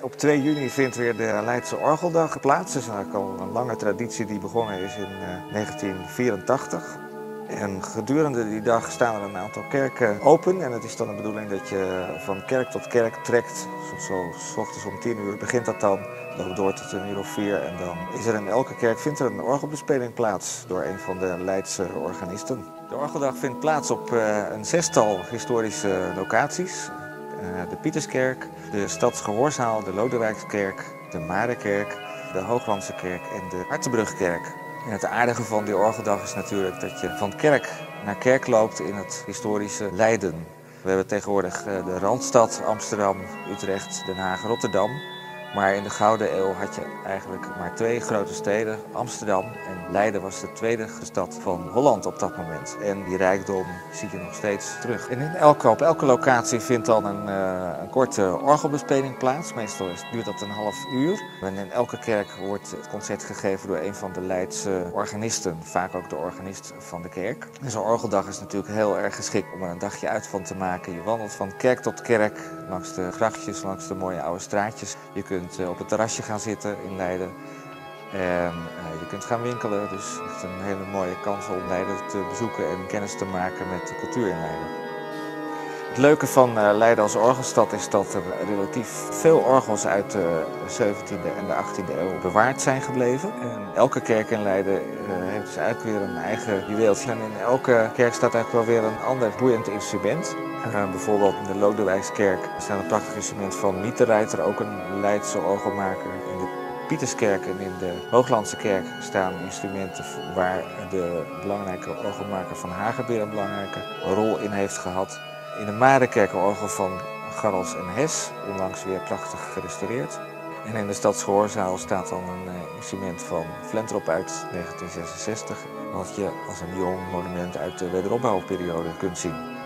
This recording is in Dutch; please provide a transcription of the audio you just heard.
Op 2 juni vindt weer de Leidse Orgeldag plaats. Dat is eigenlijk al een lange traditie die begonnen is in 1984. En gedurende die dag staan er een aantal kerken open. En het is dan de bedoeling dat je van kerk tot kerk trekt. Zo 's ochtends om 10 uur begint dat dan. Loopt door tot 1 uur of 4. En dan is er in elke kerk vindt er een orgelbespeling plaats door een van de Leidse organisten. De Orgeldag vindt plaats op een 6-tal historische locaties. De Pieterskerk, de Stadsgehoorzaal, de Lodewijkskerk, de Marekerk, de Hooglandse Kerk en de Hartenbrugkerk. En het aardige van die Orgeldag is natuurlijk dat je van kerk naar kerk loopt in het historische Leiden. We hebben tegenwoordig de Randstad, Amsterdam, Utrecht, Den Haag, Rotterdam. Maar in de Gouden Eeuw had je eigenlijk maar 2 grote steden, Amsterdam en Leiden was de tweede stad van Holland op dat moment. En die rijkdom zie je nog steeds terug. En op elke locatie vindt dan een korte orgelbespeling plaats. Meestal duurt dat een half uur. En in elke kerk wordt het concert gegeven door een van de Leidse organisten. Vaak ook de organist van de kerk. En zo'n orgeldag is natuurlijk heel erg geschikt om er een dagje uit van te maken. Je wandelt van kerk tot kerk, langs de grachtjes, langs de mooie oude straatjes. Je kunt op het terrasje gaan zitten in Leiden. En je kunt gaan winkelen, dus echt een hele mooie kans om Leiden te bezoeken en kennis te maken met de cultuur in Leiden. Het leuke van Leiden als orgelstad is dat er relatief veel orgels uit de 17e en de 18e eeuw bewaard zijn gebleven. En elke kerk in Leiden heeft dus eigenlijk weer een eigen juweeltje. En in elke kerk staat eigenlijk wel weer een ander boeiend instrument. Bijvoorbeeld in de Lodewijkskerk staat een prachtig instrument van Mieterreiter, ook een Leidse orgelmaker. In de Pieterskerk en in de Hooglandse kerk staan instrumenten waar de belangrijke orgelmaker van Hagebeer een belangrijke rol in heeft gehad. In de Marekerk een orgel van Garrels en Hes, onlangs weer prachtig gerestaureerd. En in de Stadsgehoorzaal staat dan een instrument van Flentrop uit 1966, wat je als een jong monument uit de wederopbouwperiode kunt zien.